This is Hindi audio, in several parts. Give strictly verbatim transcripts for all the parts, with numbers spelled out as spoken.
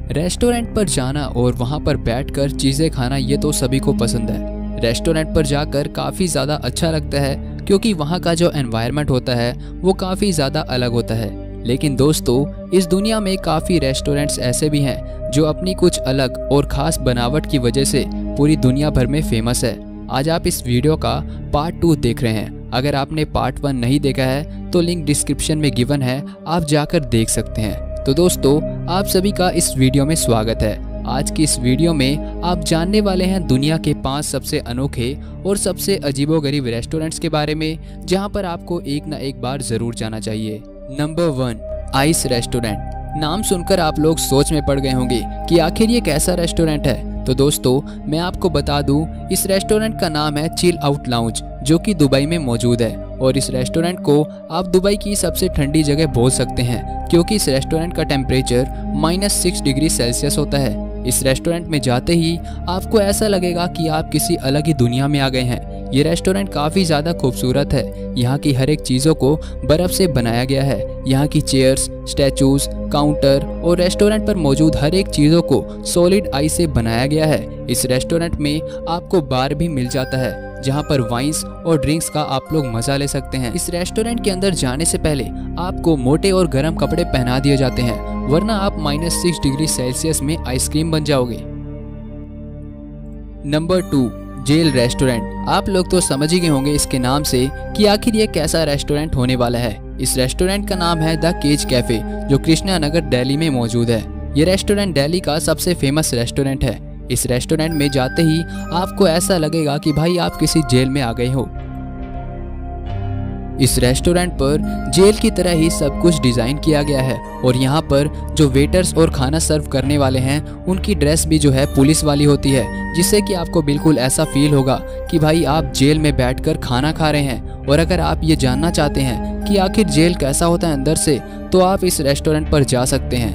रेस्टोरेंट पर जाना और वहां पर बैठकर चीज़ें खाना ये तो सभी को पसंद है। रेस्टोरेंट पर जाकर काफ़ी ज़्यादा अच्छा लगता है क्योंकि वहां का जो एनवायरनमेंट होता है वो काफ़ी ज़्यादा अलग होता है। लेकिन दोस्तों, इस दुनिया में काफ़ी रेस्टोरेंट्स ऐसे भी हैं जो अपनी कुछ अलग और ख़ास बनावट की वजह से पूरी दुनिया भर में फेमस है। आज आप इस वीडियो का पार्ट टू देख रहे हैं। अगर आपने पार्ट वन नहीं देखा है तो लिंक डिस्क्रिप्शन में गिवन है, आप जाकर देख सकते हैं। तो दोस्तों, आप सभी का इस वीडियो में स्वागत है। आज की इस वीडियो में आप जानने वाले हैं दुनिया के पांच सबसे अनोखे और सबसे अजीबोगरीब रेस्टोरेंट्स के बारे में, जहां पर आपको एक ना एक बार जरूर जाना चाहिए। Number one, ice restaurant. नाम सुनकर आप लोग सोच में पड़ गए होंगे कि आखिर ये कैसा रेस्टोरेंट है। तो दोस्तों, मैं आपको बता दूं, इस रेस्टोरेंट का नाम है चिल आउट लाउंज, जो कि दुबई में मौजूद है। और इस रेस्टोरेंट को आप दुबई की सबसे ठंडी जगह बोल सकते हैं क्योंकि इस रेस्टोरेंट का temperature minus six degree Celsius होता है। इस रेस्टोरेंट में जाते ही आपको ऐसा लगेगा कि आप किसी अलग ही दुनिया में आ गए हैं। ये रेस्टोरेंट काफ़ी ज़्यादा खूबसूरत है। यहाँ की हर एक चीज़ों को बर्फ़ से बनाया गया है। यहाँ की चेयर्स, स्टैचूज, काउंटर और रेस्टोरेंट पर मौजूद हर एक चीज़ों को सॉलिड आइस से बनाया गया है। इस रेस्टोरेंट में आपको बार भी मिल जाता है जहाँ पर वाइन्स और ड्रिंक्स का आप लोग मज़ा ले सकते हैं। इस रेस्टोरेंट के अंदर जाने से पहले आपको मोटे और गर्म कपड़े पहना दिए जाते हैं, वरना आप माइनस सिक्स डिग्री सेल्सियस में आइसक्रीम बन जाओगे। Number two, jail restaurant. आप लोग तो समझ ही गए होंगे इसके नाम से कि आखिर ये कैसा रेस्टोरेंट होने वाला है। इस रेस्टोरेंट का नाम है द केज कैफे, जो कृष्णा नगर दिल्ली में मौजूद है। ये रेस्टोरेंट दिल्ली का सबसे फेमस रेस्टोरेंट है। इस रेस्टोरेंट में जाते ही आपको ऐसा लगेगा कि भाई आप किसी जेल में आ गए हो। इस रेस्टोरेंट पर जेल की तरह ही सब कुछ डिज़ाइन किया गया है और यहाँ पर जो वेटर्स और खाना सर्व करने वाले हैं उनकी ड्रेस भी जो है पुलिस वाली होती है, जिससे कि आपको बिल्कुल ऐसा फील होगा कि भाई आप जेल में बैठकर खाना खा रहे हैं। और अगर आप ये जानना चाहते हैं कि आखिर जेल कैसा होता है अंदर से, तो आप इस रेस्टोरेंट पर जा सकते हैं।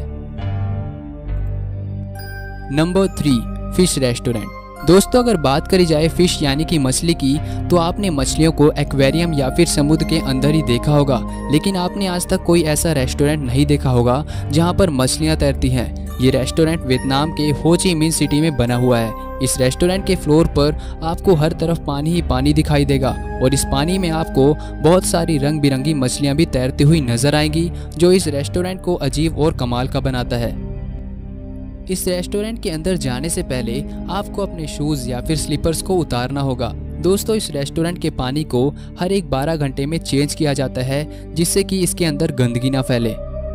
Number three, fish restaurant. दोस्तों, अगर बात करी जाए फिश यानी कि मछली की, तो आपने मछलियों को एक्वेरियम या फिर समुद्र के अंदर ही देखा होगा, लेकिन आपने आज तक कोई ऐसा रेस्टोरेंट नहीं देखा होगा जहां पर मछलियां तैरती हैं। ये रेस्टोरेंट वियतनाम के हो ची मिन सिटी में बना हुआ है। इस रेस्टोरेंट के फ्लोर पर आपको हर तरफ पानी ही पानी दिखाई देगा और इस पानी में आपको बहुत सारी रंग बिरंगी मछलियाँ भी तैरती हुई नजर आएंगी, जो इस रेस्टोरेंट को अजीब और कमाल का बनाता है। इस रेस्टोरेंट के अंदर जाने से पहले आपको अपने शूज़ या फिर स्लीपर्स को उतारना होगा। दोस्तों, इस रेस्टोरेंट के पानी को हर एक बारह घंटे में चेंज किया जाता है, जिससे कि इसके अंदर गंदगी ना फैले।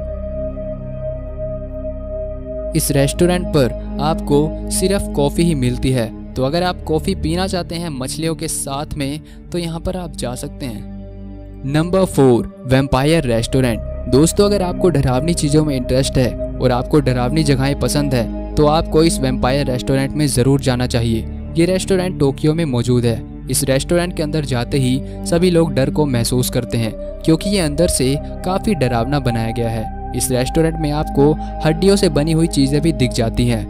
इस रेस्टोरेंट पर आपको सिर्फ कॉफ़ी ही मिलती है, तो अगर आप कॉफ़ी पीना चाहते हैं मछलियों के साथ में तो यहाँ पर आप जा सकते हैं। Number four, vampire restaurant. दोस्तों, अगर आपको डरावनी चीज़ों में इंटरेस्ट है और आपको डरावनी जगहें पसंद है तो आपको इस वैम्पायर रेस्टोरेंट में ज़रूर जाना चाहिए। ये रेस्टोरेंट टोक्यो में मौजूद है। इस रेस्टोरेंट के अंदर जाते ही सभी लोग डर को महसूस करते हैं क्योंकि ये अंदर से काफ़ी डरावना बनाया गया है। इस रेस्टोरेंट में आपको हड्डियों से बनी हुई चीज़ें भी दिख जाती हैं।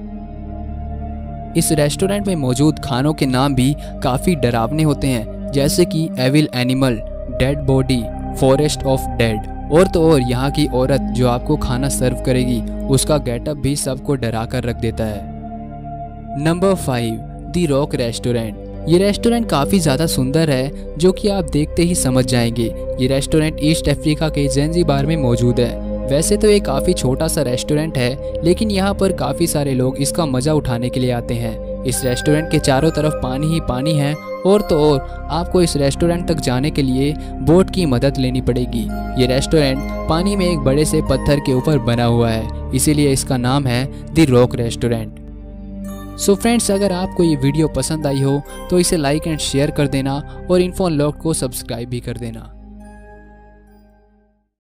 इस रेस्टोरेंट में मौजूद खानों के नाम भी काफ़ी डरावने होते हैं, जैसे कि evil animal, dead body, forest of dead. और तो और यहाँ की औरत जो आपको खाना सर्व करेगी, उसका गेटअप भी सबको डरा कर रख देता है। Number five, the rock restaurant. ये रेस्टोरेंट काफ़ी ज़्यादा सुंदर है, जो कि आप देखते ही समझ जाएंगे। ये रेस्टोरेंट ईस्ट अफ्रीका के ज़ंजीबार में मौजूद है। वैसे तो ये काफ़ी छोटा सा रेस्टोरेंट है, लेकिन यहाँ पर काफ़ी सारे लोग इसका मज़ा उठाने के लिए आते हैं। इस रेस्टोरेंट के चारों तरफ पानी ही पानी है और तो और आपको इस रेस्टोरेंट तक जाने के लिए बोट की मदद लेनी पड़ेगी। ये रेस्टोरेंट पानी में एक बड़े से पत्थर के ऊपर बना हुआ है, इसीलिए इसका नाम है the rock restaurant. So friends, अगर आपको ये वीडियो पसंद आई हो तो इसे लाइक एंड शेयर कर देना और इन्फो अनलॉक्ड को सब्सक्राइब भी कर देना।